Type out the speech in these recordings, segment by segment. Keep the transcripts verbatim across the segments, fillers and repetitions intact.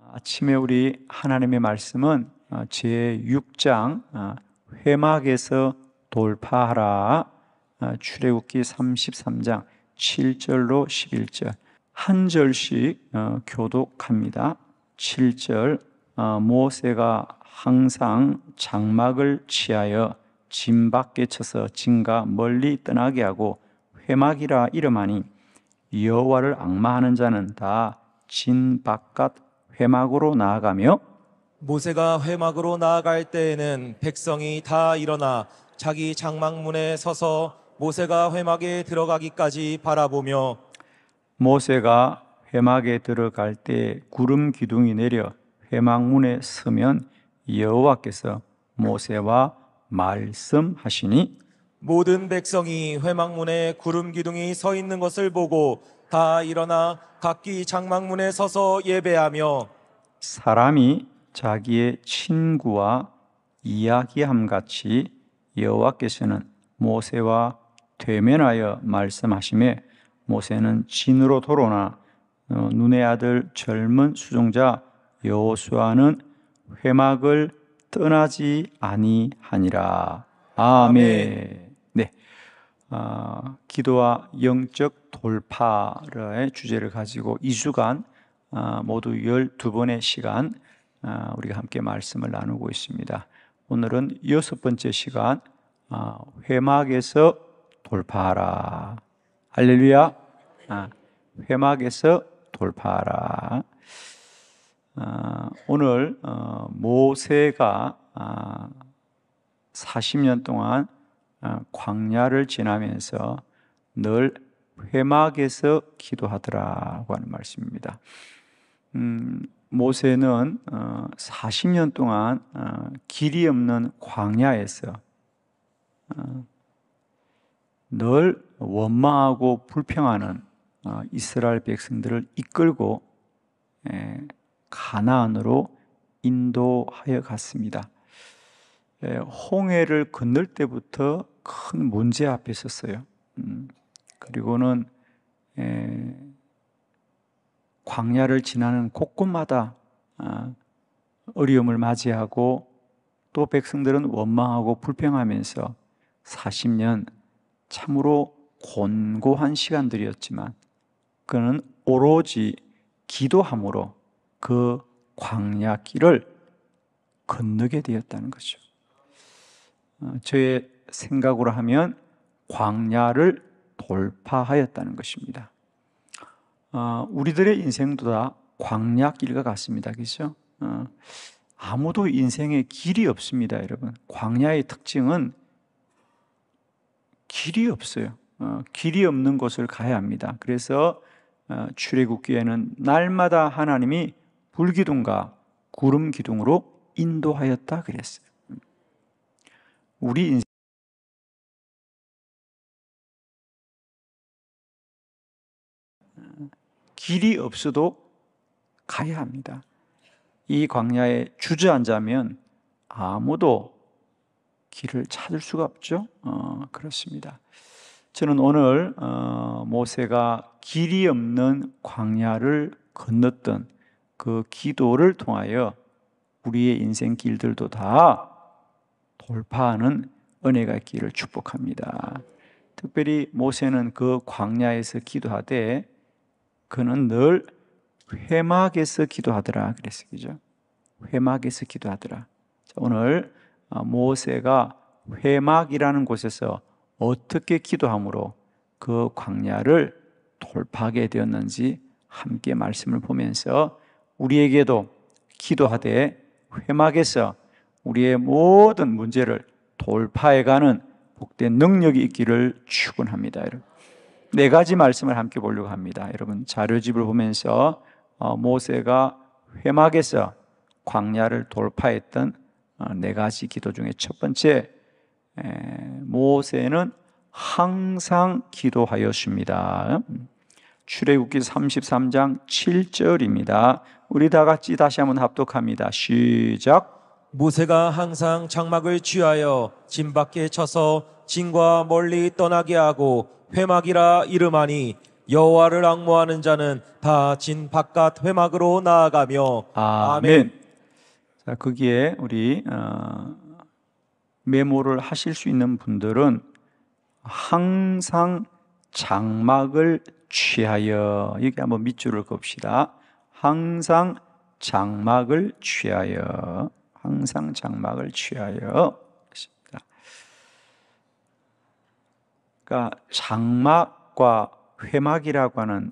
아침에 우리 하나님의 말씀은 제육 장 회막에서 돌파하라, 출애굽기 삼십삼 장 칠 절로 십일 절 한 절씩 교독합니다. 칠 절, 모세가 항상 장막을 취하여 진 밖에 쳐서 진과 멀리 떠나게 하고 회막이라 이름하니 여호와를 앙마하는 자는 다 진 바깥 회막으로 나아가며, 모세가 회막으로 나아갈 때에는 백성이 다 일어나 자기 장막문에 서서 모세가 회막에 들어가기까지 바라보며, 모세가 회막에 들어갈 때 구름 기둥이 내려 회막문에 서면 여호와께서 모세와 말씀하시니, 모든 백성이 회막문에 구름 기둥이 서 있는 것을 보고 다 일어나 각기 장막문에 서서 예배하며, 사람이 자기의 친구와 이야기함같이 여호와께서는 모세와 대면하여 말씀하시매, 모세는 진으로 돌아오나 눈의 아들 젊은 수종자 여호수아는 회막을 떠나지 아니하니라. 아멘. 네, 어, 기도와 영적 돌파의 주제를 가지고 이 주간 어, 모두 열두 번의 시간 어, 우리가 함께 말씀을 나누고 있습니다. 오늘은 여섯 번째 시간, 어, 회막에서 돌파하라. 할렐루야. 아, 회막에서 돌파하라. 아, 오늘 어, 모세가 아, 사십 년 동안 아, 광야를 지나면서 늘 회막에서 기도하더라고 하는 말씀입니다. 음, 모세는 어, 사십 년 동안 어, 길이 없는 광야에서 어, 늘 원망하고 불평하는 어, 이스라엘 백성들을 이끌고 에, 가나안으로 인도하여 갔습니다. 에, 홍해를 건널 때부터 큰 문제 앞에 섰어요. 음, 그리고는 에, 광야를 지나는 곳곳마다 아, 어려움을 맞이하고 또 백성들은 원망하고 불평하면서 사십 년 참으로 곤고한 시간들이었지만 그는 오로지 기도함으로 그 광야 길을 건너게 되었다는 거죠. 저의 생각으로 하면 광야를 돌파하였다는 것입니다. 우리들의 인생도 다 광야 길과 같습니다. 그렇죠? 아무도 인생에 길이 없습니다, 여러분. 광야의 특징은 길이 없어요. 어, 길이 없는 곳을 가야 합니다. 그래서 어, 출애굽기에는 날마다 하나님이 불기둥과 구름 기둥으로 인도하였다 그랬어요. 우리 인생 길이 없어도 가야 합니다. 이 광야에 주저앉으면 아무도 길을 찾을 수가 없죠. 어, 그렇습니다. 저는 오늘 어, 모세가 길이 없는 광야를 건넜던 그 기도를 통하여 우리의 인생 길들도 다 돌파하는 은혜가 있기를 축복합니다. 특별히 모세는 그 광야에서 기도하되 그는 늘 회막에서 기도하더라 그랬어요. 그죠? 회막에서 기도하더라. 자, 오늘 모세가 회막이라는 곳에서 어떻게 기도함으로 그 광야를 돌파하게 되었는지 함께 말씀을 보면서 우리에게도 기도하되 회막에서 우리의 모든 문제를 돌파해가는 복된 능력이 있기를 축원합니다. 여러분, 네 가지 말씀을 함께 보려고 합니다. 여러분, 자료집을 보면서 모세가 회막에서 광야를 돌파했던 네 가지 기도 중에 첫 번째, 모세는 항상 기도하였습니다. 출애굽기 삼십삼 장 칠 절입니다. 우리 다 같이 다시 한번 합독합니다. 시작. 모세가 항상 장막을 취하여 진 밖에 쳐서 진과 멀리 떠나게 하고 회막이라 이름하니 여호와를 앙모하는 자는 다 진 바깥 회막으로 나아가며 아멘. 자, 거기에 우리 어, 메모를 하실 수 있는 분들은 항상 장막을 취하여, 여기 한번 밑줄을 긋읍시다. 항상 장막을 취하여, 항상 장막을 취하여. 그러니까 장막과 회막이라고 하는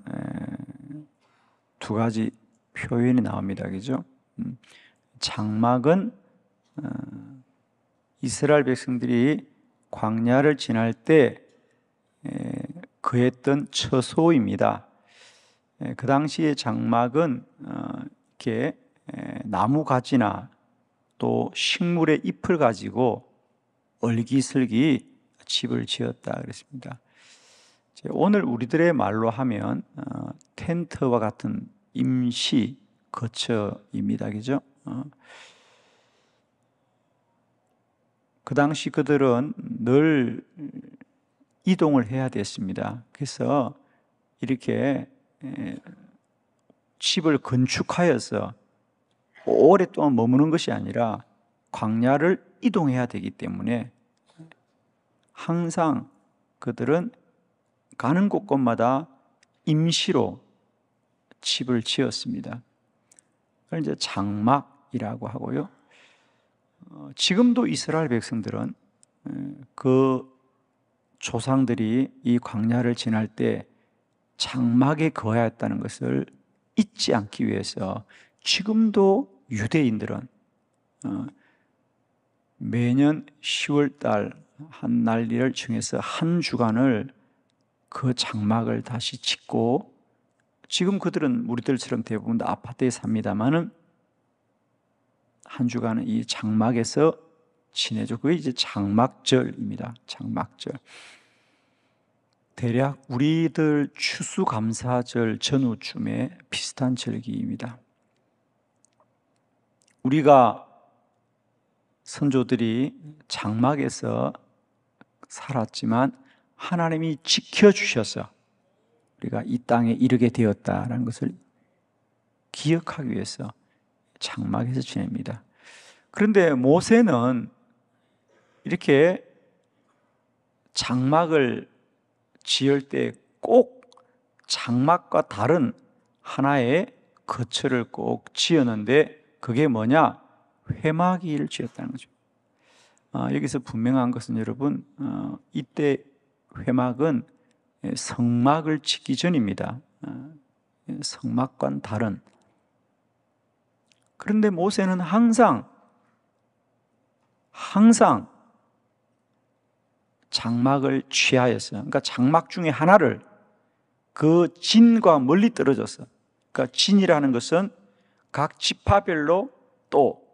두 가지 표현이 나옵니다. 그죠? 장막은 이스라엘 백성들이 광야를 지날 때 거했던 처소입니다. 그 당시에 장막은 이렇게 나무 가지나 또 식물의 잎을 가지고 얼기설기 집을 지었다 그랬습니다. 오늘 우리들의 말로 하면 텐트와 같은 임시 거처입니다. 그죠? 그 당시 그들은 늘 이동을 해야 됐습니다. 그래서 이렇게 집을 건축하여서 오랫동안 머무는 것이 아니라 광야를 이동해야 되기 때문에 항상 그들은 가는 곳곳마다 임시로 집을 지었습니다. 그걸 이제 장막이라고 하고요. 어, 지금도 이스라엘 백성들은 그 조상들이 이 광야를 지날 때 장막에 거하였다는 것을 잊지 않기 위해서 지금도 유대인들은 어, 매년 시월 달 한 날리를 정해서 한 주간을 그 장막을 다시 짓고, 지금 그들은 우리들처럼 대부분 다 아파트에 삽니다만은 한 주간은 이 장막에서 지내죠. 그게 이제 장막절입니다. 장막절. 대략 우리들 추수감사절 전후쯤에 비슷한 절기입니다. 우리가 선조들이 장막에서 살았지만 하나님이 지켜주셔서 우리가 이 땅에 이르게 되었다는 것을 기억하기 위해서 장막에서 지냅니다. 그런데 모세는 이렇게 장막을 지을 때 꼭 장막과 다른 하나의 거처를 꼭 지었는데, 그게 뭐냐? 회막을 지었다는 거죠. 아, 여기서 분명한 것은 여러분, 어, 이때 회막은 성막을 짓기 전입니다. 어, 성막과는 다른. 그런데 모세는 항상 항상 장막을 취하였어요. 그러니까 장막 중에 하나를 그 진과 멀리 떨어져서, 그러니까 진이라는 것은 각 지파별로 또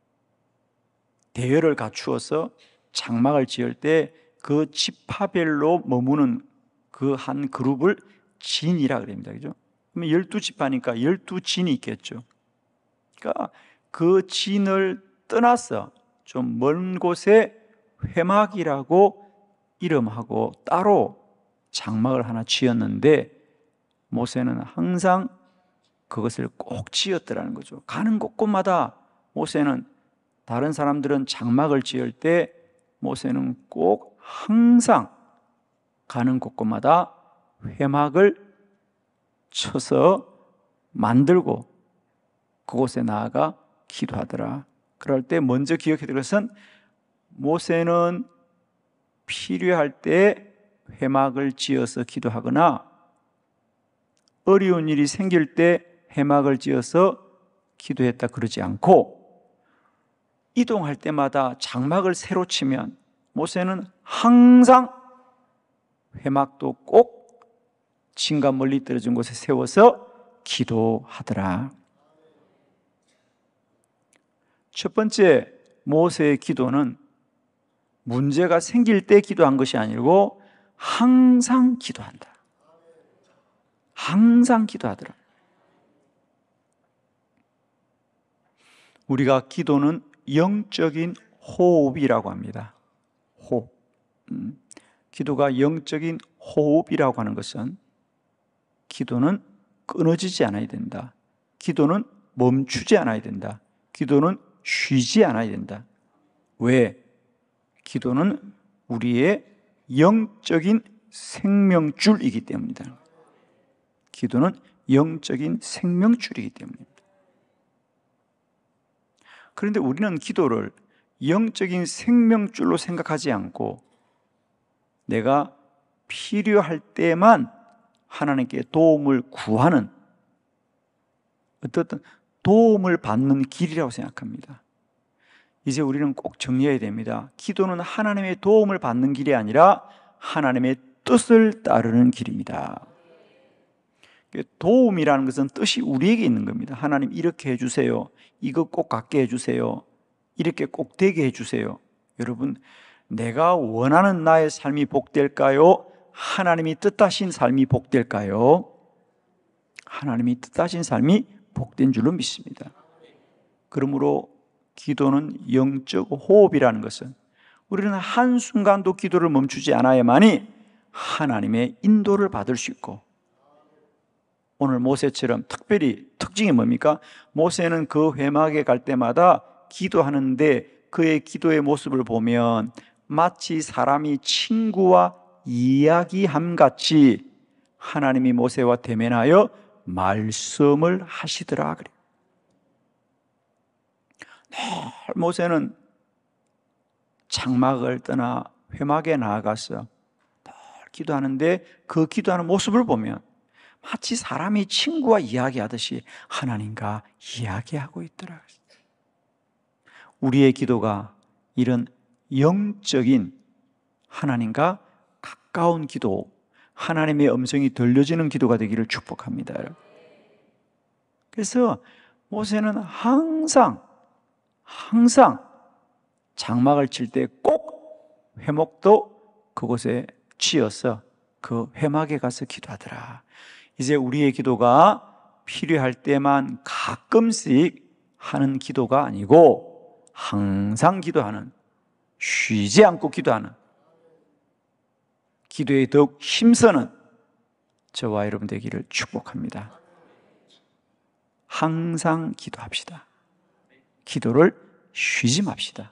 대열을 갖추어서 장막을 지을 때 그 지파별로 머무는 그 한 그룹을 진이라 그럽니다. 그죠? 그러면 열두 지파니까 열두 진이 있겠죠. 그러니까 그 진을 떠나서 좀 먼 곳에 회막이라고 이름하고 따로 장막을 하나 지었는데, 모세는 항상 그것을 꼭 지었더라는 거죠. 가는 곳곳마다 모세는, 다른 사람들은 장막을 지을 때 모세는 꼭 항상 가는 곳곳마다 회막을 쳐서 만들고 그곳에 나아가 기도하더라. 그럴 때 먼저 기억해야 될 것은, 모세는 필요할 때 회막을 지어서 기도하거나 어려운 일이 생길 때 회막을 지어서 기도했다 그러지 않고, 이동할 때마다 장막을 새로 치면 모세는 항상 회막도 꼭 진과 멀리 떨어진 곳에 세워서 기도하더라. 첫 번째, 모세의 기도는 문제가 생길 때 기도한 것이 아니고 항상 기도한다. 항상 기도하더라. 우리가 기도는 영적인 호흡이라고 합니다. 호흡. 음, 기도가 영적인 호흡이라고 하는 것은 기도는 끊어지지 않아야 된다. 기도는 멈추지 않아야 된다. 기도는 쉬지 않아야 된다. 왜? 기도는 우리의 영적인 생명줄이기 때문이다. 기도는 영적인 생명줄이기 때문입니다. 그런데 우리는 기도를 영적인 생명줄로 생각하지 않고 내가 필요할 때만 하나님께 도움을 구하는 어떤 도움을 받는 길이라고 생각합니다. 이제 우리는 꼭 정리해야 됩니다. 기도는 하나님의 도움을 받는 길이 아니라 하나님의 뜻을 따르는 길입니다. 도움이라는 것은 뜻이 우리에게 있는 겁니다. 하나님 이렇게 해주세요. 이거 꼭 갖게 해주세요. 이렇게 꼭 되게 해주세요. 여러분, 내가 원하는 나의 삶이 복될까요? 하나님이 뜻하신 삶이 복될까요? 하나님이 뜻하신 삶이 복된 줄로 믿습니다. 그러므로 기도는 영적 호흡이라는 것은 우리는 한순간도 기도를 멈추지 않아야만이 하나님의 인도를 받을 수 있고, 오늘 모세처럼 특별히 특징이 뭡니까? 모세는 그 회막에 갈 때마다 기도하는데 그의 기도의 모습을 보면 마치 사람이 친구와 이야기함 같이 하나님이 모세와 대면하여 말씀을 하시더라 그래요. 늘 모세는 장막을 떠나 회막에 나아가서 늘 기도하는데 그 기도하는 모습을 보면 마치 사람이 친구와 이야기하듯이 하나님과 이야기하고 있더라. 우리의 기도가 이런 영적인 하나님과 가까운 기도, 하나님의 음성이 들려지는 기도가 되기를 축복합니다. 그래서 모세는 항상 항상 장막을 칠 때 꼭 회목도 그곳에 치어서 그 회막에 가서 기도하더라. 이제 우리의 기도가 필요할 때만 가끔씩 하는 기도가 아니고 항상 기도하는, 쉬지 않고 기도하는, 기도에 더욱 힘쓰는 저와 여러분 되기를 축복합니다. 항상 기도합시다. 기도를 쉬지 맙시다.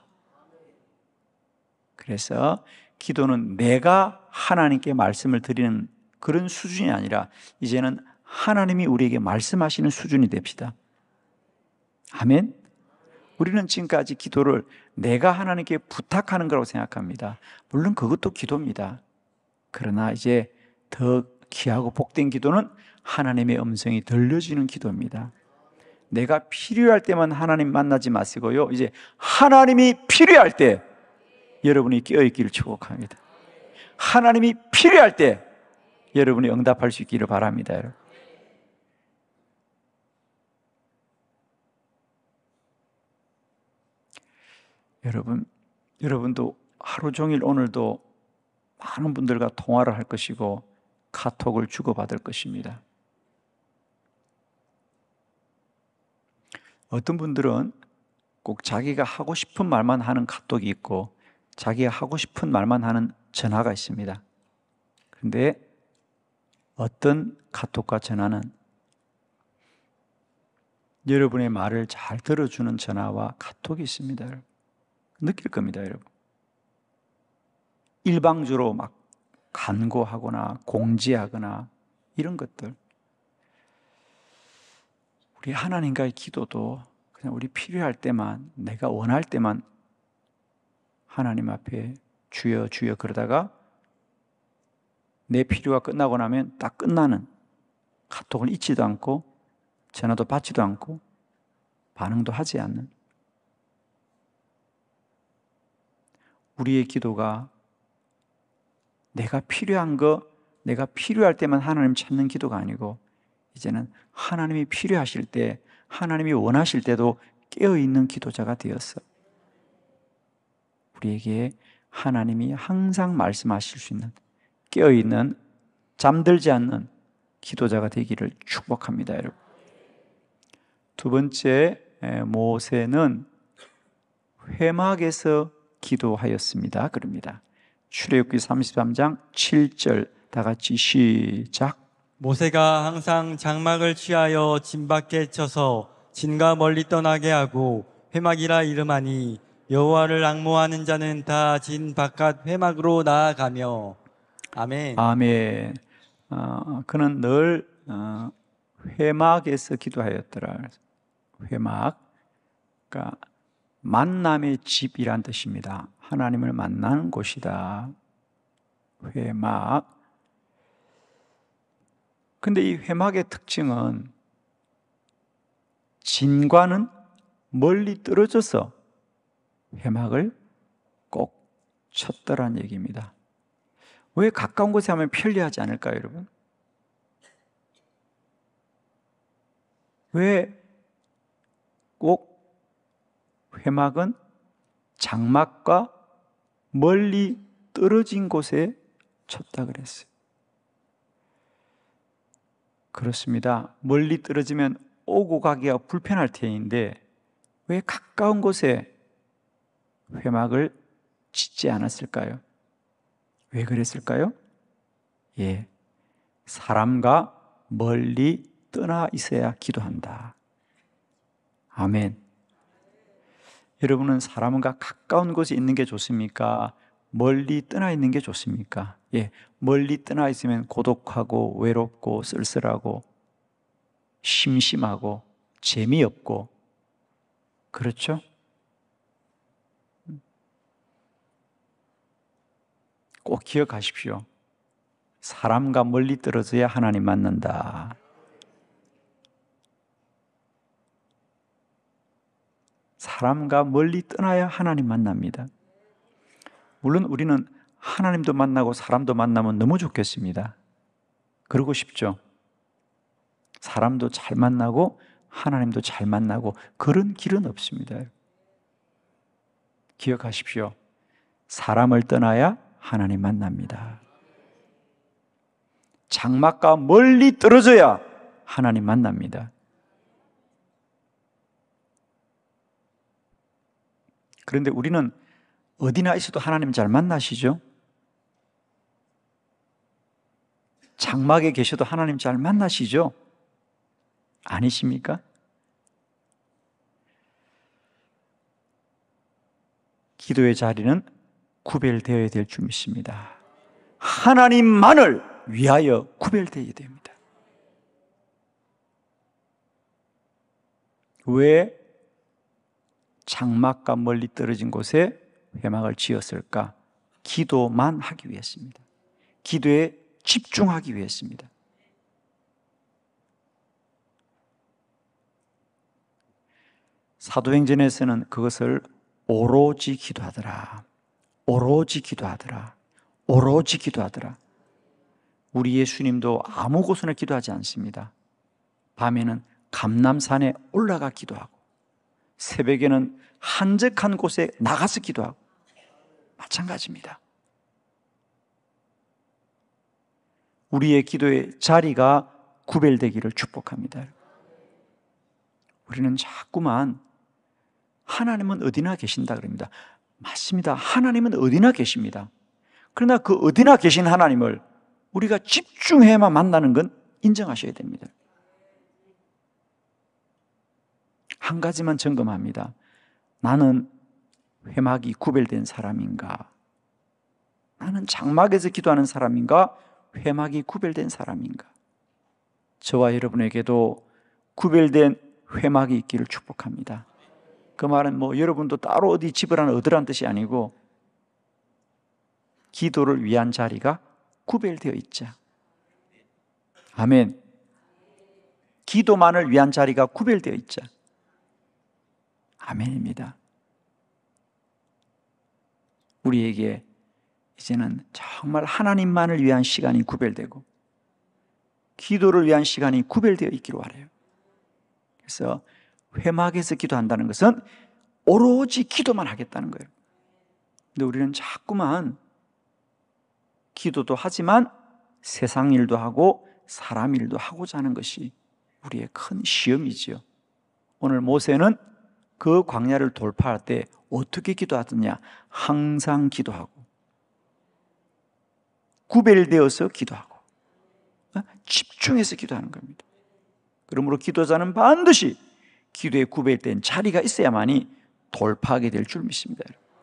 그래서 기도는 내가 하나님께 말씀을 드리는 그런 수준이 아니라 이제는 하나님이 우리에게 말씀하시는 수준이 됩시다. 아멘. 우리는 지금까지 기도를 내가 하나님께 부탁하는 거라고 생각합니다. 물론 그것도 기도입니다. 그러나 이제 더 귀하고 복된 기도는 하나님의 음성이 들려지는 기도입니다. 내가 필요할 때만 하나님 만나지 마시고요, 이제 하나님이 필요할 때 여러분이 깨어있기를 축복합니다. 하나님이 필요할 때 여러분이 응답할 수 있기를 바랍니다. 여러분. 여러분, 여러분도 하루 종일 오늘도 많은 분들과 통화를 할 것이고 카톡을 주고받을 것입니다. 어떤 분들은 꼭 자기가 하고 싶은 말만 하는 카톡이 있고 자기가 하고 싶은 말만 하는 전화가 있습니다. 그런데 어떤 카톡과 전화는 여러분의 말을 잘 들어주는 전화와 카톡이 있습니다. 여러분. 느낄 겁니다, 여러분. 일방적으로 막 간구하거나 공지하거나 이런 것들. 우리 하나님과의 기도도 그냥 우리 필요할 때만, 내가 원할 때만 하나님 앞에 주여 주여 그러다가 내 필요가 끝나고 나면 딱 끝나는, 카톡을 잊지도 않고 전화도 받지도 않고 반응도 하지 않는 우리의 기도가 내가 필요한 거, 내가 필요할 때만 하나님 찾는 기도가 아니고 이제는 하나님이 필요하실 때, 하나님이 원하실 때도 깨어있는 기도자가 되었어. 우리에게 하나님이 항상 말씀하실 수 있는, 깨어있는, 잠들지 않는 기도자가 되기를 축복합니다, 여러분. 두 번째, 모세는 회막에서 기도하였습니다. 그럽니다. 출애굽기 삼십삼 장 칠 절 다 같이 시작. 모세가 항상 장막을 취하여 진 밖에 쳐서 진과 멀리 떠나게 하고 회막이라 이름하니 여호와를 앙모하는 자는 다 진 바깥 회막으로 나아가며. 아멘. 아멘. 어, 그는 늘 어, 회막에서 기도하였더라. 회막, 그러니까 만남의 집이란 뜻입니다. 하나님을 만나는 곳이다. 회막. 근데 이 회막의 특징은 진과는 멀리 떨어져서 회막을 꼭 쳤더란 얘기입니다. 왜 가까운 곳에 하면 편리하지 않을까요, 여러분? 왜 꼭 회막은 장막과 멀리 떨어진 곳에 쳤다 그랬어요? 그렇습니다. 멀리 떨어지면 오고 가기가 불편할 테인데 왜 가까운 곳에 회막을 짓지 않았을까요? 왜 그랬을까요? 예, 사람과 멀리 떠나 있어야 기도한다. 아멘. 여러분은 사람과 가까운 곳에 있는 게 좋습니까? 멀리 떠나 있는 게 좋습니까? 예, 멀리 떠나 있으면 고독하고 외롭고 쓸쓸하고 심심하고 재미없고 그렇죠? 꼭 기억하십시오. 사람과 멀리 떨어져야 하나님 만난다. 사람과 멀리 떠나야 하나님 만납니다. 물론 우리는 하나님도 만나고 사람도 만나면 너무 좋겠습니다. 그러고 싶죠. 사람도 잘 만나고 하나님도 잘 만나고 그런 길은 없습니다. 기억하십시오. 사람을 떠나야 하나님 만납니다. 장막과 멀리 떨어져야 하나님 만납니다. 그런데 우리는 어디나 있어도 하나님 잘 만나시죠? 장막에 계셔도 하나님 잘 만나시죠? 아니십니까? 기도의 자리는 구별되어야 될 줄 믿습니다. 하나님만을 위하여 구별되어야 됩니다. 왜 장막과 멀리 떨어진 곳에 회막을 지었을까? 기도만 하기 위해서입니다. 기도에 집중하기 위해서입니다. 사도행전에서는 그것을 오로지 기도하더라. 오로지 기도하더라. 오로지 기도하더라. 우리 예수님도 아무 곳에나 기도하지 않습니다. 밤에는 감람산에 올라가 기도하고 새벽에는 한적한 곳에 나가서 기도하고 마찬가지입니다. 우리의 기도의 자리가 구별되기를 축복합니다. 우리는 자꾸만 하나님은 어디나 계신다 그럽니다. 맞습니다. 하나님은 어디나 계십니다. 그러나 그 어디나 계신 하나님을 우리가 집중해야만 만나는 건 인정하셔야 됩니다. 한 가지만 점검합니다. 나는 회막이 구별된 사람인가? 나는 장막에서 기도하는 사람인가? 회막이 구별된 사람인가? 저와 여러분에게도 구별된 회막이 있기를 축복합니다. 그 말은 뭐 여러분도 따로 어디 집을 하나 얻으라는 뜻이 아니고 기도를 위한 자리가 구별되어 있자. 아멘. 기도만을 위한 자리가 구별되어 있자. 아멘입니다. 우리에게 이제는 정말 하나님만을 위한 시간이 구별되고 기도를 위한 시간이 구별되어 있기를 바라요. 그래서 회막에서 기도한다는 것은 오로지 기도만 하겠다는 거예요. 근데 우리는 자꾸만 기도도 하지만 세상 일도 하고 사람 일도 하고자 하는 것이 우리의 큰 시험이지요. 오늘 모세는 그 광야를 돌파할 때 어떻게 기도하더냐? 항상 기도하고 구별되어서 기도하고 어? 집중해서 기도하는 겁니다. 그러므로 기도자는 반드시 기도에 구별된 자리가 있어야만이 돌파하게 될 줄 믿습니다.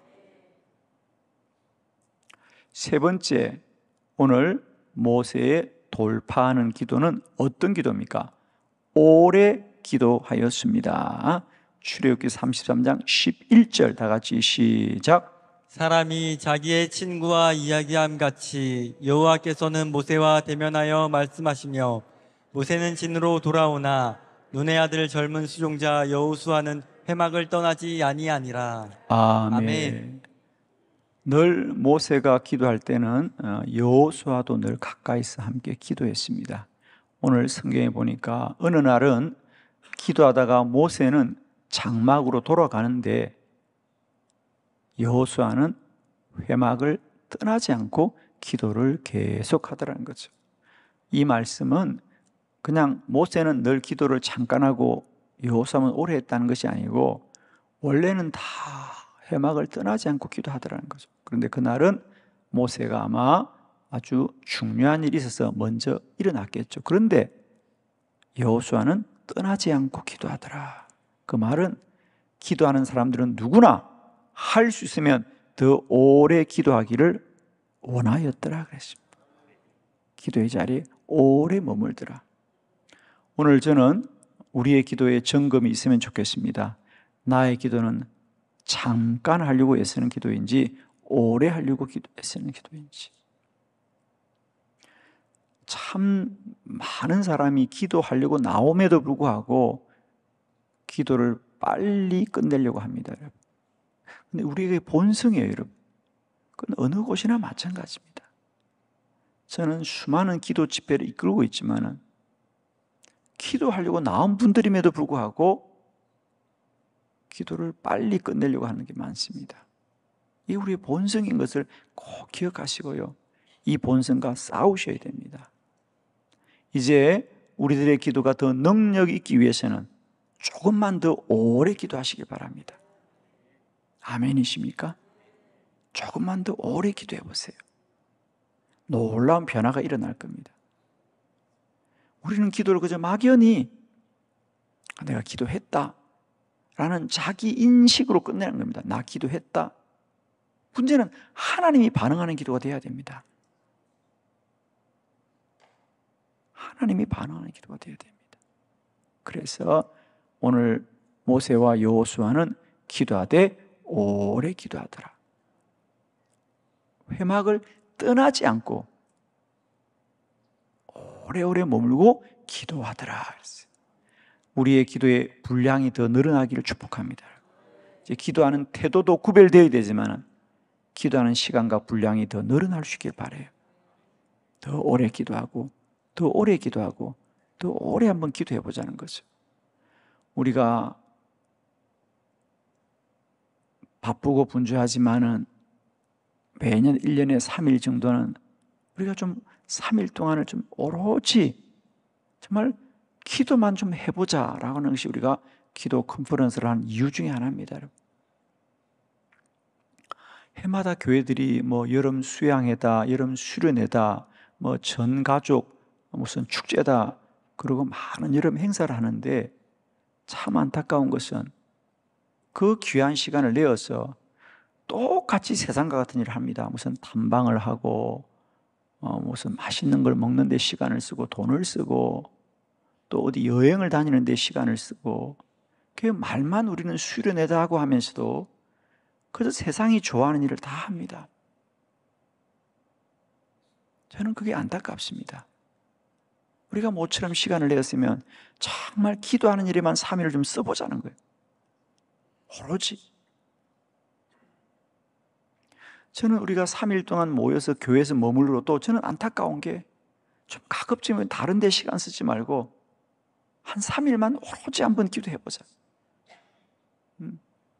세 번째, 오늘 모세의 돌파하는 기도는 어떤 기도입니까? 오래 기도하였습니다. 출애굽기 삼십삼 장 십일 절 다 같이 시작. 사람이 자기의 친구와 이야기함 같이 여호와께서는 모세와 대면하여 말씀하시며 모세는 진으로 돌아오나 눈의 아들 젊은 수종자 여호수아는 회막을 떠나지 아니하니라. 아멘. 아멘. 늘 모세가 기도할 때는 여호수아도 늘 가까이서 함께 기도했습니다. 오늘 성경에 보니까 어느 날은 기도하다가 모세는 장막으로 돌아가는데 여호수아는 회막을 떠나지 않고 기도를 계속하더라는 거죠. 이 말씀은 그냥 모세는 늘 기도를 잠깐 하고 여호수아는 오래 했다는 것이 아니고 원래는 다 회막을 떠나지 않고 기도하더라는 거죠. 그런데 그날은 모세가 아마 아주 중요한 일이 있어서 먼저 일어났겠죠. 그런데 여호수아는 떠나지 않고 기도하더라. 그 말은 기도하는 사람들은 누구나 할 수 있으면 더 오래 기도하기를 원하였더라 그랬습니다. 기도의 자리에 오래 머물더라. 오늘 저는 우리의 기도에 점검이 있으면 좋겠습니다. 나의 기도는 잠깐 하려고 애쓰는 기도인지 오래 하려고 애쓰는 기도인지. 참 많은 사람이 기도하려고 나옴에도 불구하고 기도를 빨리 끝내려고 합니다. 근데 우리에게 본성이에요, 여러분. 그건 어느 곳이나 마찬가지입니다. 저는 수많은 기도 집회를 이끌고 있지만은 기도하려고 나온 분들임에도 불구하고 기도를 빨리 끝내려고 하는 게 많습니다. 이 우리의 본성인 것을 꼭 기억하시고요. 이 본성과 싸우셔야 됩니다. 이제 우리들의 기도가 더 능력이 있기 위해서는 조금만 더 오래 기도하시길 바랍니다. 아멘이십니까? 조금만 더 오래 기도해 보세요. 놀라운 변화가 일어날 겁니다. 우리는 기도를 그저 막연히 내가 기도했다 라는 자기 인식으로 끝내는 겁니다. 나 기도했다. 문제는 하나님이 반응하는 기도가 돼야 됩니다. 하나님이 반응하는 기도가 돼야 됩니다. 그래서 오늘 모세와 여호수아는 기도하되 오래 기도하더라. 회막을 떠나지 않고 오래오래 머물고 기도하더라. 우리의 기도의 분량이 더 늘어나기를 축복합니다. 이제 기도하는 태도도 구별되어야 되지만 기도하는 시간과 분량이 더 늘어날 수 있길 바라요. 더 오래 기도하고 더 오래 기도하고 더 오래 한번 기도해 보자는 거죠. 우리가 바쁘고 분주하지만은 매년 일 년에 삼 일 정도는 우리가 좀 삼 일 동안을 좀 오롯이 정말 기도만 좀 해보자라고 하는 것이 우리가 기도 컨퍼런스를 하는 이유 중에 하나입니다. 여러분. 해마다 교회들이 뭐 여름 수양회다, 여름 수련회다, 뭐 전가족 무슨 축제다, 그리고 많은 여름 행사를 하는데 참 안타까운 것은 그 귀한 시간을 내어서 똑같이 세상과 같은 일을 합니다. 무슨 탐방을 하고 어, 무슨 맛있는 걸 먹는 데 시간을 쓰고 돈을 쓰고 또 어디 여행을 다니는 데 시간을 쓰고 그 말만 우리는 수련회다 하고 하면서도 그저 세상이 좋아하는 일을 다 합니다. 저는 그게 안타깝습니다. 우리가 모처럼 시간을 내었으면 정말 기도하는 일에만 삼 일을 좀 써보자는 거예요. 오로지. 저는 우리가 삼 일 동안 모여서 교회에서 머물러도 저는 안타까운 게 좀 가급적이면 다른 데 시간 쓰지 말고 한 삼 일만 오로지 한번 기도해보자. 음.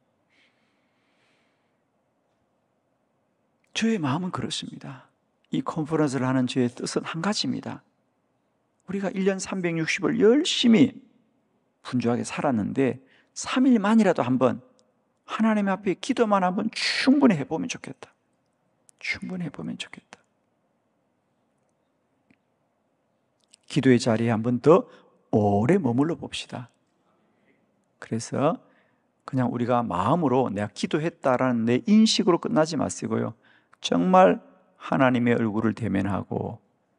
저의 마음은 그렇습니다. 이 컨퍼런스를 하는 저의 뜻은 한 가지입니다. 우리가 일 년 삼백육십 일 열심히 분주하게 살았는데 삼 일만이라도 한번 하나님 앞에 기도만 한번 충분히 해보면 좋겠다. 충분히 해보면 좋겠다. 기도의 자리에 한번 더 오래 머물러 봅시다. 그래서 그냥 우리가 마음으로 내가 기도했다라는 내 인식으로 끝나지 마시고요, 정말 하나님의 얼굴을 대면하고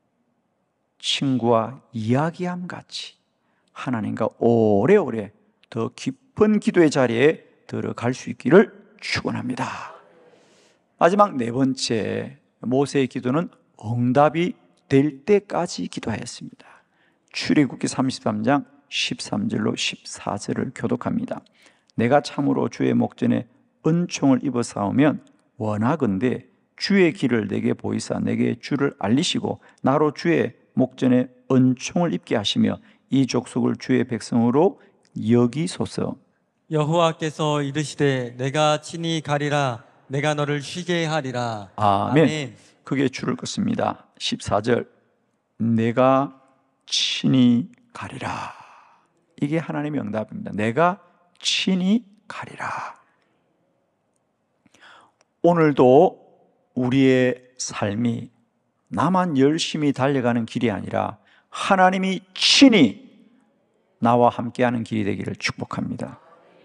친구와 이야기함 같이 하나님과 오래오래 더 깊은 기도의 자리에 들어갈 수 있기를 축원합니다. 마지막 네 번째, 모세의 기도는 응답이 될 때까지 기도하였습니다. 출애굽기 삼십삼 장 십삼 절로 십사 절을 교독합니다. 내가 참으로 주의 목전에 은총을 입어 싸우면 원하건대 주의 길을 내게 보이사 내게 주를 알리시고 나로 주의 목전에 은총을 입게 하시며 이 족속을 주의 백성으로 여기소서. 여호와께서 이르시되 내가 친히 가리라. 내가 너를 쉬게 하리라. 아멘. 아멘. 크게 줄을 긋습니다. 십사 절, 내가 친히 가리라. 이게 하나님의 응답입니다. 내가 친히 가리라. 오늘도 우리의 삶이 나만 열심히 달려가는 길이 아니라 하나님이 친히 나와 함께하는 길이 되기를 축복합니다.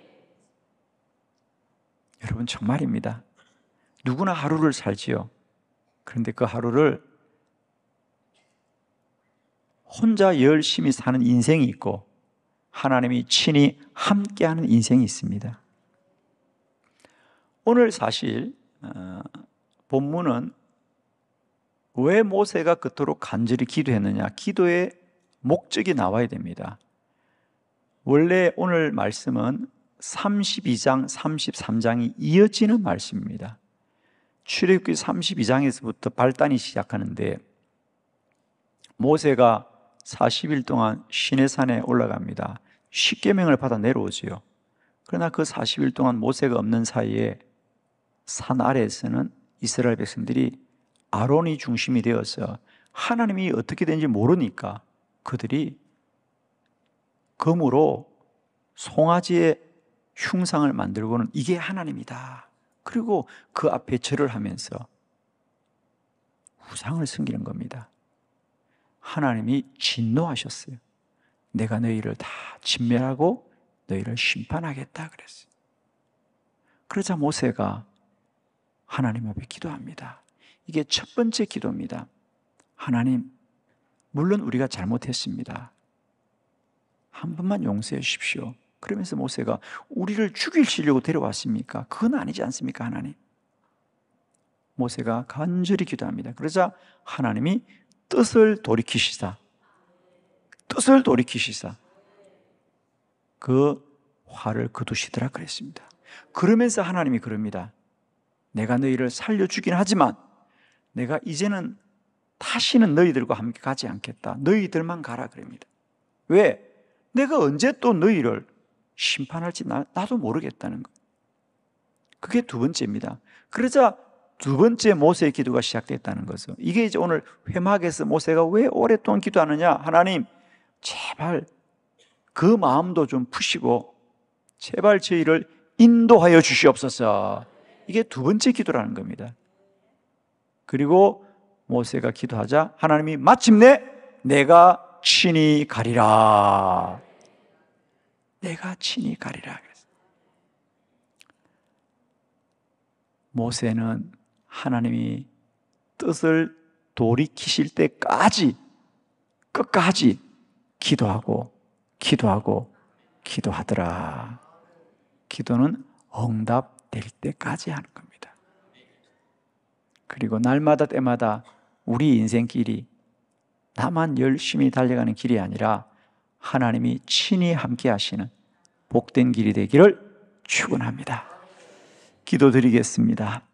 여러분, 정말입니다. 누구나 하루를 살지요. 그런데 그 하루를 혼자 열심히 사는 인생이 있고 하나님이 친히 함께하는 인생이 있습니다. 오늘 사실 어, 본문은 왜 모세가 그토록 간절히 기도했느냐, 기도의 목적이 나와야 됩니다. 원래 오늘 말씀은 삼십이 장, 삼십삼 장이 이어지는 말씀입니다. 출애굽기 삼십이 장에서부터 발단이 시작하는데 모세가 사십 일 동안 시내산에 올라갑니다. 십계명을 받아 내려오지요. 그러나 그 사십 일 동안 모세가 없는 사이에 산 아래에서는 이스라엘 백성들이 아론이 중심이 되어서 하나님이 어떻게 되는지 모르니까 그들이 금으로 송아지의 흉상을 만들고는 이게 하나님이다. 그리고 그 앞에 절을 하면서 우상을 섬기는 겁니다. 하나님이 진노하셨어요. 내가 너희를 다 진멸하고 너희를 심판하겠다 그랬어요. 그러자 모세가 하나님 앞에 기도합니다. 이게 첫 번째 기도입니다. 하나님, 물론 우리가 잘못했습니다. 한 번만 용서해 주십시오. 그러면서 모세가 우리를 죽이시려고 데려왔습니까? 그건 아니지 않습니까, 하나님? 모세가 간절히 기도합니다. 그러자 하나님이 뜻을 돌이키시사 뜻을 돌이키시사 그 화를 거두시더라 그랬습니다. 그러면서 하나님이 그럽니다. 내가 너희를 살려주긴 하지만 내가 이제는 다시는 너희들과 함께 가지 않겠다. 너희들만 가라 그럽니다. 왜? 내가 언제 또 너희를 심판할지 나, 나도 모르겠다는 것. 그게 두 번째입니다. 그러자 두 번째 모세의 기도가 시작됐다는 거죠. 이게 이제 오늘 회막에서 모세가 왜 오랫동안 기도하느냐? 하나님, 제발 그 마음도 좀 푸시고 제발 저희를 인도하여 주시옵소서. 이게 두 번째 기도라는 겁니다. 그리고 모세가 기도하자 하나님이 마침내 내가 친히 가리라. 내가 친히 가리라 그랬어요. 모세는 하나님이 뜻을 돌이키실 때까지 끝까지 기도하고 기도하고 기도하더라. 기도는 응답될 때까지 하는 겁니다. 그리고 날마다 때마다 우리 인생길이 나만 열심히 달려가는 길이 아니라 하나님이 친히 함께 하시는 복된 길이 되기를 축원합니다. 기도드리겠습니다.